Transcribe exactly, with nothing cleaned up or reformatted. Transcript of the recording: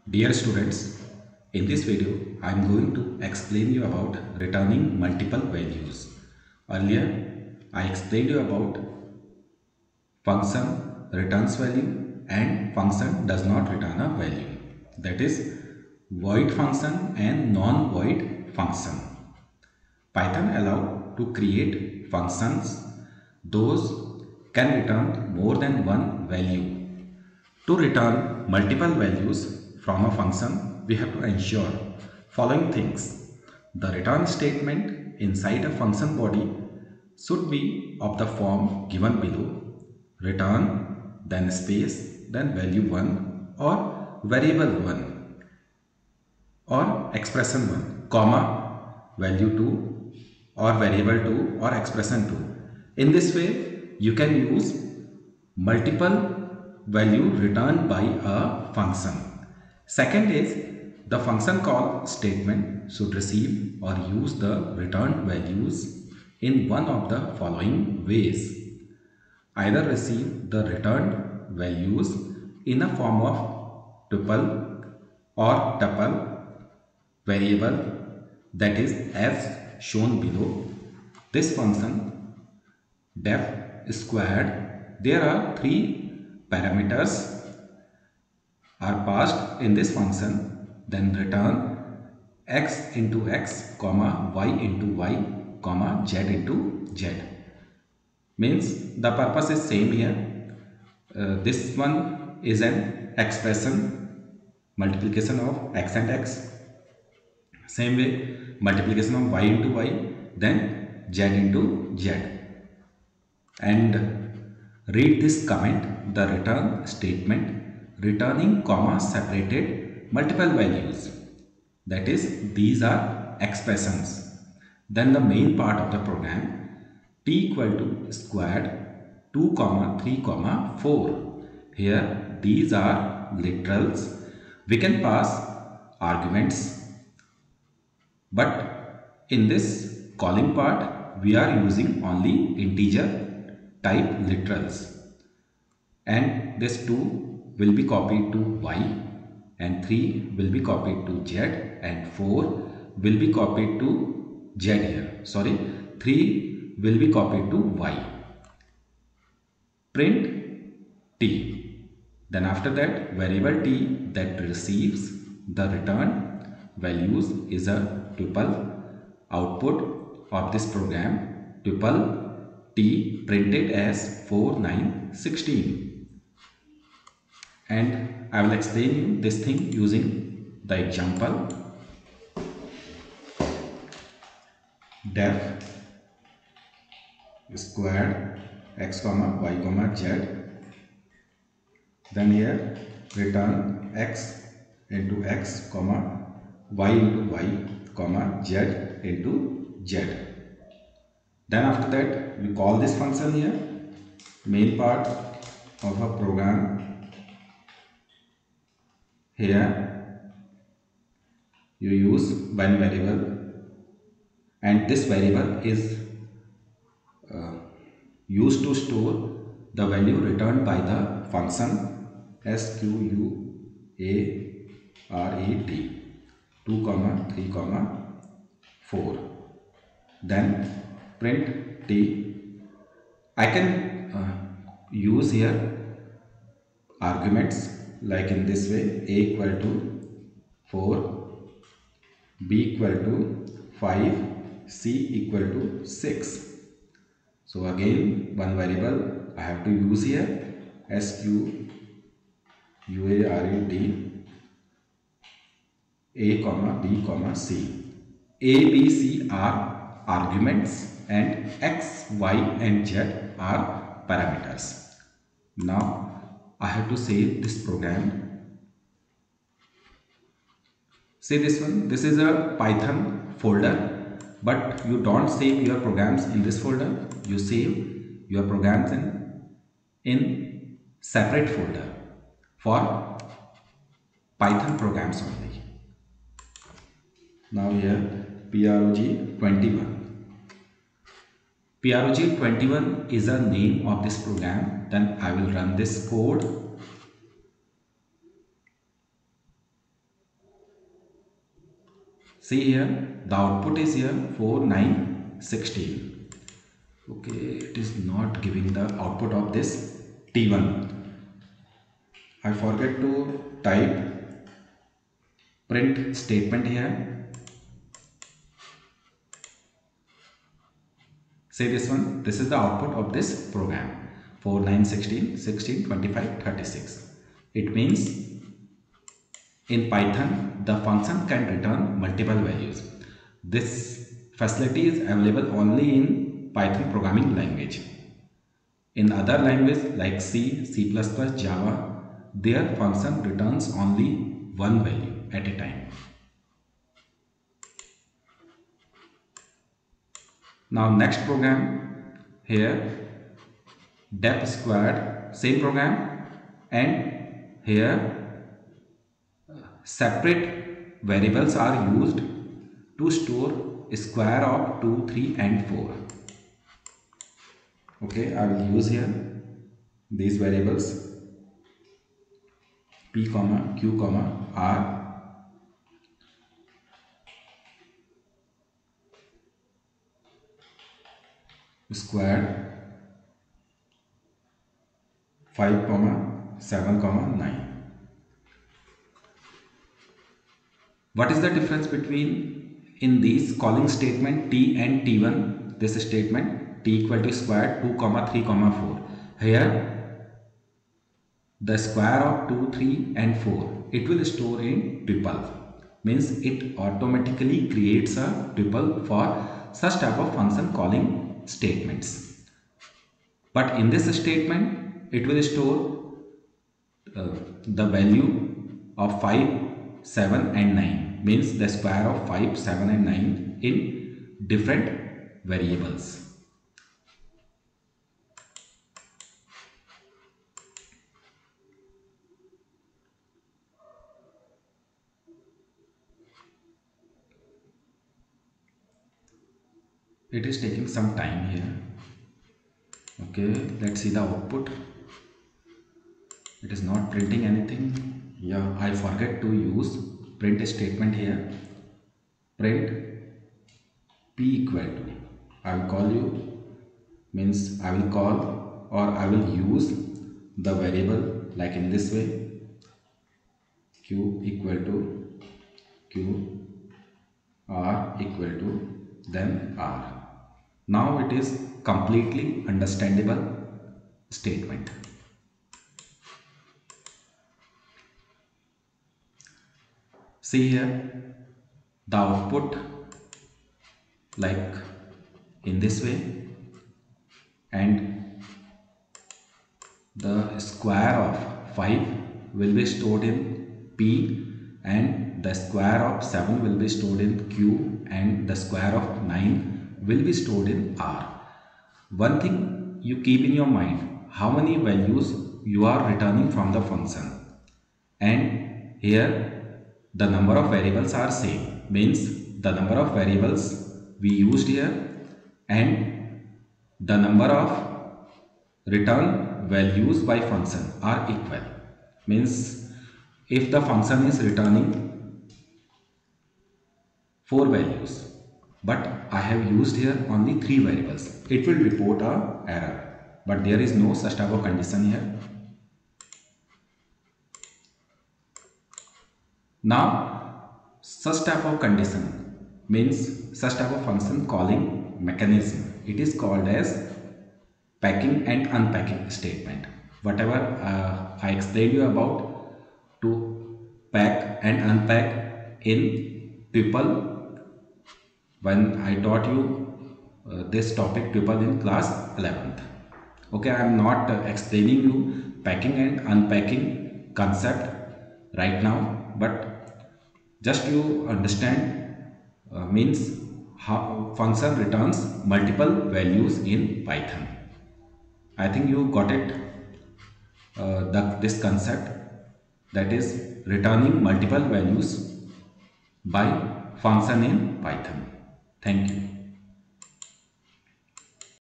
Dear students, in this video I am going to explain you about returning multiple values. Earlier I explained you about function returns value and function does not return a value. That is void function and non-void function. Python allow to create functions those can return more than one value. To return multiple values from a function, we have to ensure following things. The return statement inside a function body should be of the form given below: return, then space, then value one or variable one or expression one, comma, value two or variable two or expression two. In this way, you can use multiple value returned by a function. Second is the function call statement should receive or use the returned values in one of the following ways. Either receive the returned values in a form of tuple or tuple variable, that is as shown below. This function def squared, there are three parameters are passed in this function, then return x into x comma y into y comma z into z. Means the purpose is same here. Uh, this one is an expression, multiplication of x and x. Same way, multiplication of y into y, then z into z. And read this comment, the return statement returning comma separated multiple values. That is, these are expressions. Then the main part of the program, t equal to squared two comma three comma four. Here these are literals. We can pass arguments, but in this calling part we are using only integer type literals, and this two will be copied to y and three will be copied to z and four will be copied to z here. Sorry, three will be copied to y. Print t. Then after that, variable t that receives the returned values is a tuple. Output of this program, tuple t printed as four, nine, sixteen. And I will explain you this thing using the example. Def squared x comma y comma z, then here return x into x comma y into y comma z into z. Then after that we call this function here, main part of a program. Here you use one variable, and this variable is uh, used to store the value returned by the function squared two comma three comma four. Then print t. I can uh, use here arguments like in this way: a equal to four, b equal to five, c equal to six. So again one variable I have to use here, squared a comma b comma c. A, b, c are arguments and x, y and z are parameters. Now I have to save this program. Say this one, this is a Python folder, but you don't save your programs in this folder. You save your programs in, in separate folder for Python programs only. Now here P R O G twenty-one. P R O G twenty-one is the name of this program. Then I will run this code. See here, the output is here four, nine, sixteen. Okay, it is not giving the output of this T one. I forget to type print statement here. Say this one, this is the output of this program, four, nine, sixteen, sixteen, twenty-five, thirty-six. It means in Python, the function can return multiple values. This facility is available only in Python programming language. In other languages like C, C plus plus, Java, their function returns only one value at a time. Now next program, here def squared, same program, and here separate variables are used to store square of two, three and four. Okay, I will use here these variables p comma q comma r, squared, five comma seven comma nine. What is the difference between in these calling statement t and t one? This statement t equal to square two comma three comma four. Here the square of two, three and four, it will store in tuple. Means it automatically creates a tuple for such type of function calling statements. But in this statement, it will store uh, the value of five, seven and nine. Means the square of five, seven and nine in different variables. It is taking some time here. Okay, let's see the output. It is not printing anything. Yeah, I forget to use print statement here. Print p equal to, I will call you, means I will call or I will use the variable like in this way, q equal to q, r equal to then r. Now it is completely understandable statement. See here the output like in this way, and the square of five will be stored in p, and the square of seven will be stored in q, and the square of nine will be stored in r. One thing you keep in your mind, how many values you are returning from the function, and here the number of variables are same, means the number of variables we used here and the number of return values by function are equal. Means if the function is returning four values but I have used here only three variables, it will report a error, but there is no such type of condition here. Now such type of condition means such type of function calling mechanism, it is called as packing and unpacking statement. Whatever uh, I explained you about to pack and unpack in tuple when I taught you uh, this topic tuple in class eleventh. Okay, I am not uh, explaining you packing and unpacking concept right now, but just you understand uh, means how function returns multiple values in Python. I think you got it, uh, the, this concept, that is returning multiple values by function in Python. Thank you.